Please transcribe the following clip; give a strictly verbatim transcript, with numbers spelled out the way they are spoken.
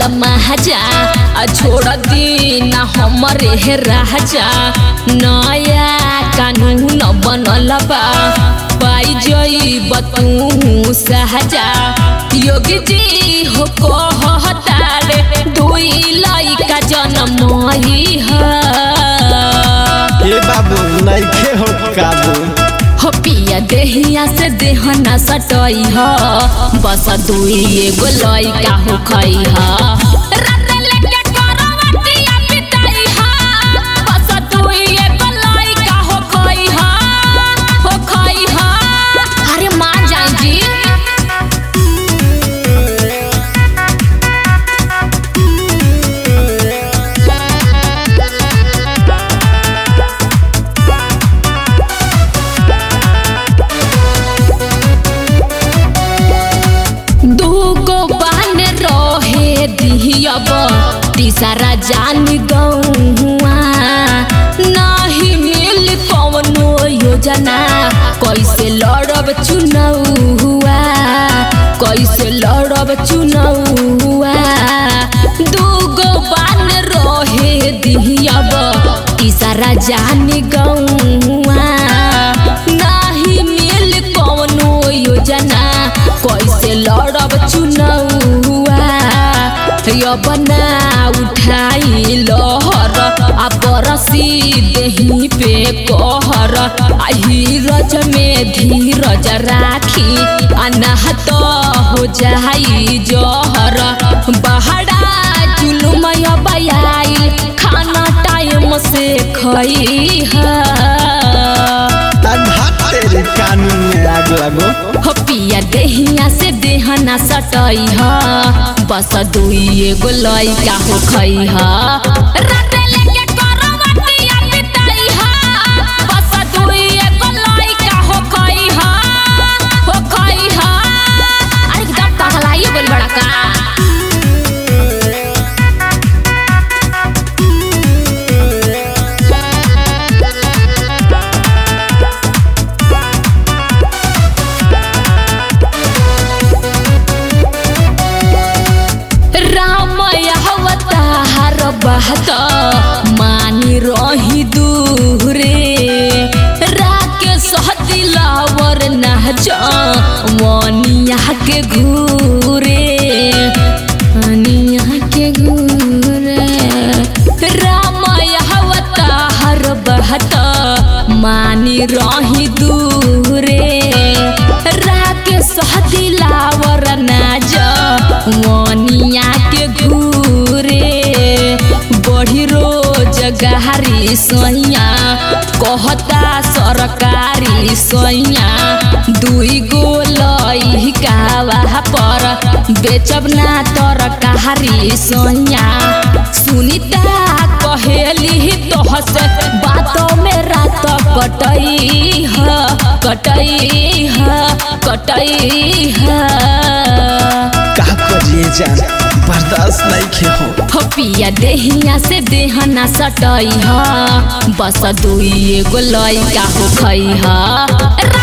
महाजा छोड़ दीना हमरे हे राजा नया कानून बनल बा पाई जइब तू सहजा योगी जी हो कहता रे दुई लइका जनमई है ए बाबू नइखे हो काबू हो पिया देहिया से देह न सटई ह बस दुई एगो लइका हो खई ह तीसरा जान गौआ नहीं मिल कौनो योजना कैसे लड़ब चुनौआ कैसे लड़ब चुनौआ दूगो बान रहे दिहब तीसरा जान गौआ नहीं मिल कौनो योजना कैसे लड़ब चुनौआ बना उठाई लहर आ बरसी देही पे कहर धीरज में धीरज राखी अनाहत हो जाई जहर बहरा जुलुम बयाई खाना टाइम से खई है कानून में आग लगो हो पिया देहिया से देह न सटई ह बस दुई एगो लइका हो खई ह रात लेके करवटिया बिताई ह बस दुई एगो लइका हो खई ह हो खई ह अरे एकदम पगलाइए बोल बड़ा का बहत मानी रही दूरे राके सहदिलावर नाच वनिया के घूरे वनिया के घूरे रामया अवतार बहत मानी रही दूरे राके सहदिलावर नाच वनिया के घूरे बढ़ी रोज गहरी सोइया कहता सरकारी सोइया दुई गो लइका पर बेचब ना तरकारी सोइया सुनीता कहेली तोहसे बातों में रात कटई है कटई है कटई है का करिए जान बर्दाश्त नहीं खे हो हो पिया देहिया से देह न सटई ह बस दुई एगो लइका हो खई ह।